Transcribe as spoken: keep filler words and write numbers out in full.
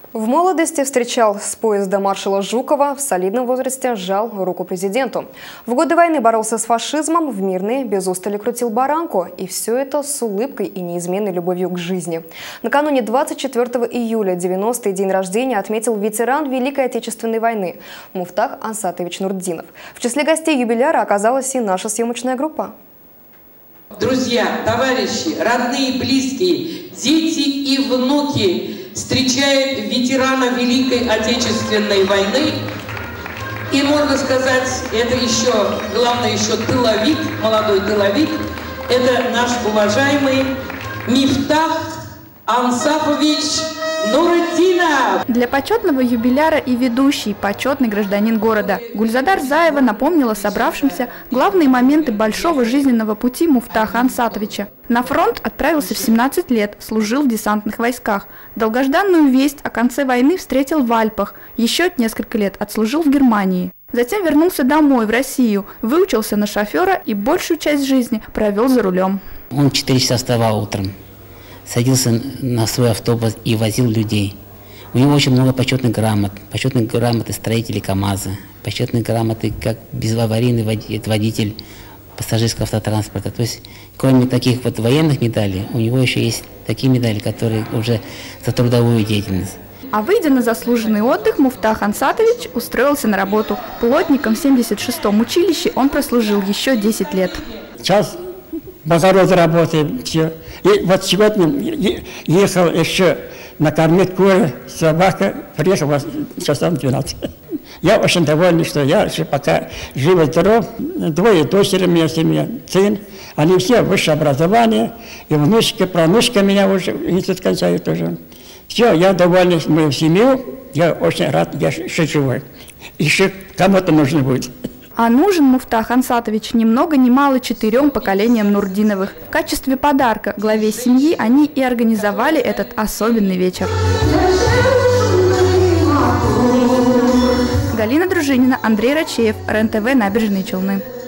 В молодости встречал с поезда маршала Жукова, в солидном возрасте сжал руку президенту. В годы войны боролся с фашизмом, в мирные без устали крутил баранку. И все это с улыбкой и неизменной любовью к жизни. Накануне двадцать четвёртого июля, девяностый день рождения, отметил ветеран Великой Отечественной войны Муфтах Ансатович Нуртдинов. В числе гостей юбиляра оказалась и наша съемочная группа. Друзья, товарищи, родные, близкие, дети и внуки встречают ветерана Великой Отечественной войны. И можно сказать, это еще, главное, еще тыловик, молодой тыловик. Это наш уважаемый Муфтах Ансатович Нуртдинов. Для почетного юбиляра и ведущий, почетный гражданин города Гульзадар Заева напомнила собравшимся главные моменты большого жизненного пути Муфтаха Ансатовича. На фронт отправился в семнадцать лет, служил в десантных войсках. Долгожданную весть о конце войны встретил в Альпах, еще несколько лет отслужил в Германии. Затем вернулся домой, в Россию, выучился на шофера и большую часть жизни провел за рулем. Он в четыре часа вставал утром, садился на свой автобус и возил людей. У него очень много почетных грамот. Почетные грамоты строителей КАМАЗа, почетные грамоты как безаварийный водитель пассажирского автотранспорта. То есть, кроме таких вот военных медалей, у него еще есть такие медали, которые уже за трудовую деятельность. А выйдя на заслуженный отдых, Муфтах Ансатович устроился на работу. Плотником в семьдесят шестом училище он прослужил еще десять лет. Сейчас в огороде работаем, все. И вот сегодня ехал еще накормить куры, собака, приехал часам двенадцать. Я очень доволен, что я еще пока жив и здоров. Двое дочери у меня семья, сын. Они все высшее образование. И внучки, пранучка меня уже институт кончают тоже. Все, я доволен мою семью. Я очень рад, я еще живой. Еще кому-то нужно будет. А нужен Муфтах Ансатович ни много ни мало четырем поколениям Нуртдиновых. В качестве подарка главе семьи они и организовали этот особенный вечер. Галина Дружинина, Андрей Рачеев, РЕН-ТВ, Набережные Челны.